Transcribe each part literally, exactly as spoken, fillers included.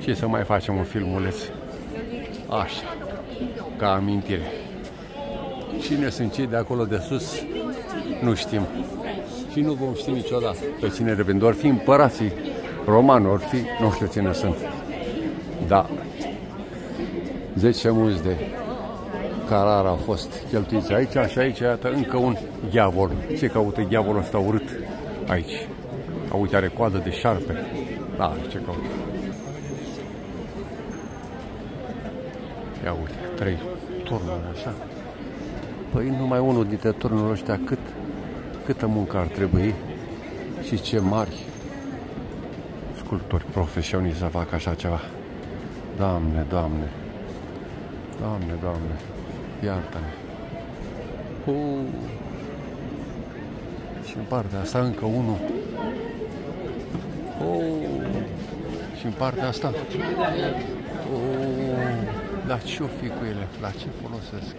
Și să mai facem un filmuleț. Așa, ca amintire. Cine sunt cei de acolo de sus, nu știm. Și nu vom ști niciodată pe cine revenim. Ori fi împărații romani, ori fi, nu știu cine sunt. Da. zece mulți de carar au fost cheltuiți aici și aici, iată, încă un diavol. Ce caută diavolul ăsta urât aici? A, uite, are coadă de șarpe. Da, ce caută? Ia uite, trei turnuri așa. Păi numai unul dintre turnurile ăștia cât, câtă muncă ar trebui și ce mari sculptori profesioniști să facă așa ceva. Doamne, Doamne, Doamne, Doamne, iartă-ne. Uh. Și în partea asta încă unul. Uh. Și în partea asta. Uh. Dar ce-o fi cu ele? La ce folosesc?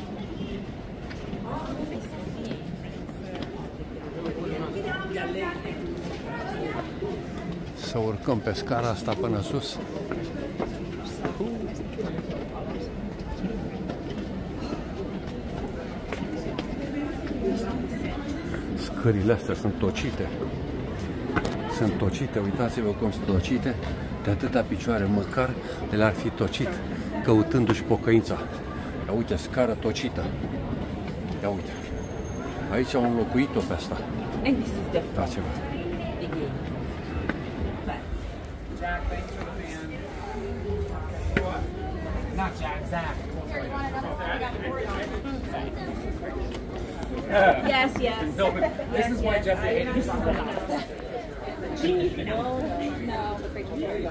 Să urcăm pe scara asta până sus. Scările astea sunt tocite. Sunt tocite, uitați-vă cum sunt tocite. De atâta picioare, măcar de le-ar fi tocit, căutându-și pocăința. Ia uite, scară tocită. Ia uite. Aici au înlocuit-o pe asta. Uitați-vă. Yes, yes. No, but this is why Jeffrey hated this. No, no, the Rachel.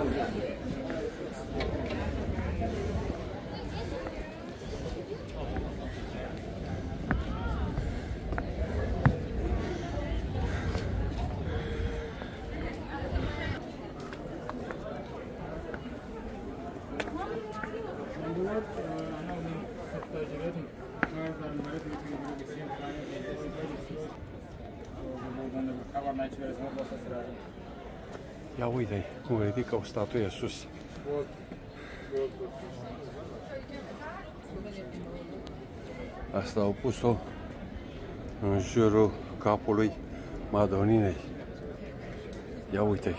Ia uite-i cum ridică o statuie sus. Asta au pus-o în jurul capului Madoninei. Ia uite-i.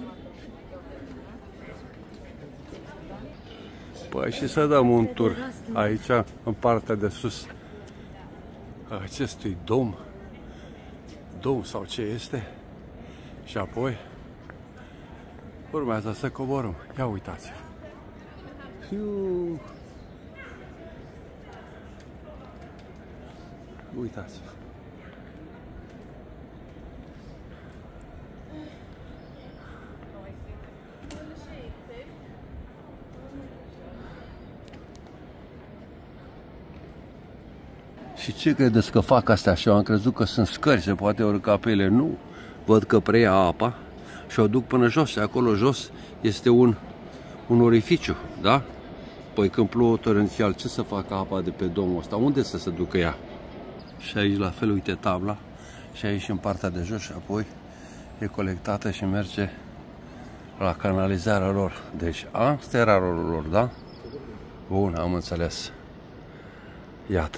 Păi și să dăm un tur aici, în partea de sus a acestui dom. Dom sau ce este. Și apoi urmează să coborâm. Ia uitați-vă. Uitați-vă. Și ce credeți că fac astea? Și eu am crezut că sunt scări, se poate urca pe ele. Nu. Văd că preia apa și o duc până jos. Și acolo jos este un, un orificiu, da? Păi când plouă torențial, ce să facă apa de pe domul ăsta? Unde să se ducă ea? Și aici la fel, uite tabla. Și aici în partea de jos și apoi e colectată și merge la canalizarea lor. Deci asta era rolul lor, da? Bun, am înțeles. Iată.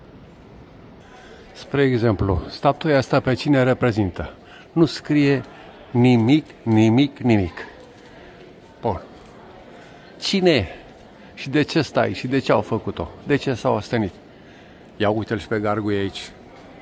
Spre exemplu, statuia asta pe cine reprezintă? Nu scrie nimic, nimic, nimic. Bun. Cine e? Și de ce stai? Și de ce au făcut-o? De ce s-au ostenit? Ia uite-l și pe garguie aici.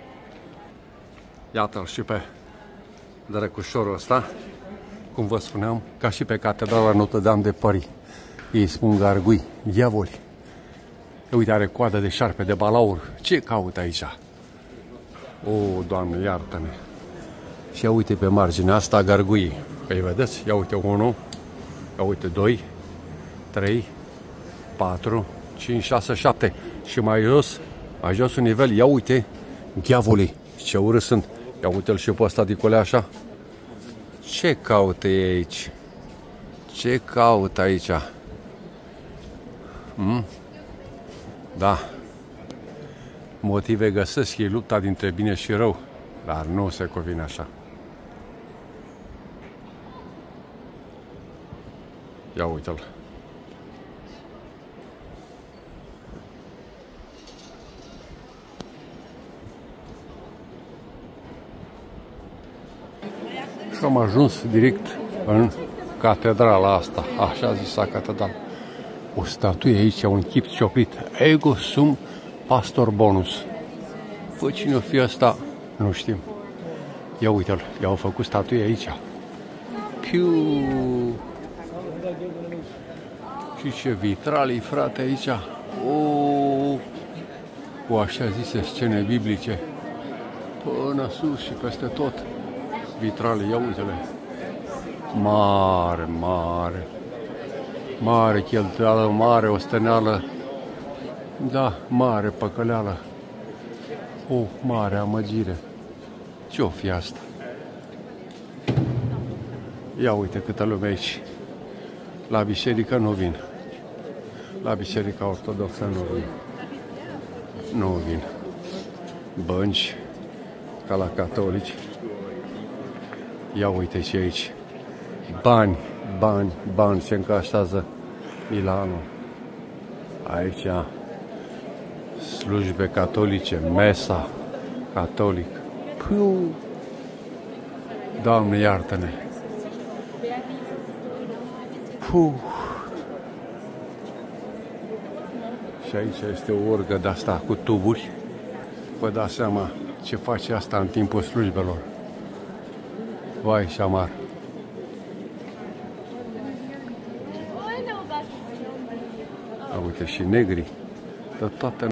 Iată-l și pe drăcușorul ăsta. Cum vă spuneam, ca și pe catedrala Notre-Dame de Paris. Ei spun gargui, diavoli. Uite, are coadă de șarpe, de balaur. Ce caută aici? O, Doamne, iartă-ne. Și ia uite pe marginea asta garguii. Păi vedeți? Ia uite unu, ia uite doi, trei, patru, cinci, șase, șapte. Și mai jos, mai jos un nivel, ia uite, diavolii. Ce urât sunt. Ia uite-l și pe ăsta dicolea așa. Ce caută ei aici? Ce caută aici? Hmm? Da. Motive găsesc ei, lupta dintre bine și rău, dar nu se cuvine așa. Ia uite-l. Și am ajuns direct în catedrala asta, așa zisa catedrală. O statuie aici, un chip cioplit. Ego sum pastor bonus. Păi cine o fi ăsta? Nu știm. Ia uite-l, i-au făcut statuie aici. Piu! Și ce vitralii, frate, aici. O, cu așa zise scene biblice. Până sus și peste tot. Vitralii, ia uite-le. Mare, mare. Mare cheltuială, mare osteneală. Da, mare păcăleală. O mare amăgire. Ce-o fi asta? Ia uite câtă lume aici. La biserică nu vin. La biserica ortodoxă nu vin. Nu vin. Bănci, ca la catolici. Ia uite și aici. Bani, bani, bani se încașează Milanul. Aici slujbe catolice, mesa catolic. Puh. Doamne, iartă-ne. Puh. Și aici este o orgă de asta cu tuburi. Vă dați seama ce face asta în timpul slujbelor. Vai și amar. Uite și negri de toate